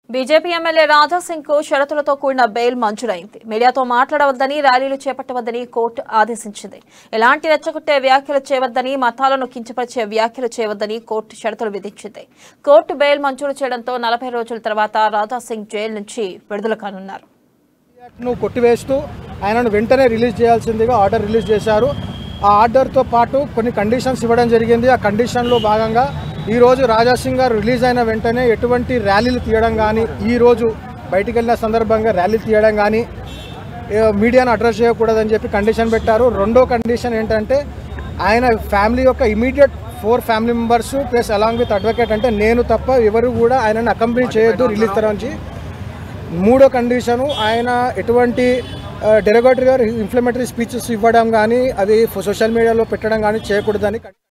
BJP MLA Raja Singh కు షరతులతో కూడిన బెయిల్ మంజూరైంది. మీడియాతో మాట్లాడవద్దని, ర్యాలీలు చేపట్టవద్దని కోర్టు ఆదేశించింది. ఎలాంటి రెచ్చగొట్టే వ్యాఖ్యలు చేయవద్దని, మతాలను కించపరిచే వ్యాఖ్యలు చేయవద్దని కోర్టు షరతులు విధించింది. కోర్టు బెయిల్ మంజూరు చేయడంతో 40 రోజుల తర్వాత రాజా సింగ్ జైలు నుంచి విడుదల కానున్నారు. కొట్టివేస్తూ ఆయనను వెంటనే రిలీజ్ చేయాల్సిందిగా ఆర్డర్ రిలీజ్ చేశారు. ఆ ఆర్డర్తో పాటు కొన్ని కండిషన్స్ ఇవ్వడం జరిగింది. ఆ కండిషన్లో భాగంగా ఈరోజు రాజా సింగ్ గారు రిలీజ్ అయిన వెంటనే ఎటువంటి ర్యాలీలు తీయడం కానీ, ఈరోజు బయటికి వెళ్ళిన సందర్భంగా ర్యాలీలు తీయడం కానీ, మీడియాను అడ్రస్ చేయకూడదని చెప్పి కండిషన్ పెట్టారు. రెండో కండిషన్ ఏంటంటే ఆయన ఫ్యామిలీ యొక్క immediate 4 family members plus along with advocate, అంటే నేను తప్ప ఎవరు కూడా ఆయనను అకంపెనీ చేయొద్దు రిలీజ్ తరించి. మూడో కండిషను ఆయన ఎటువంటి డెరగేటరీ ఇన్ఫ్లమేటరీ స్పీచెస్ ఇవ్వడం కానీ, అది సోషల్ మీడియాలో పెట్టడం కానీ చేయకూడదని.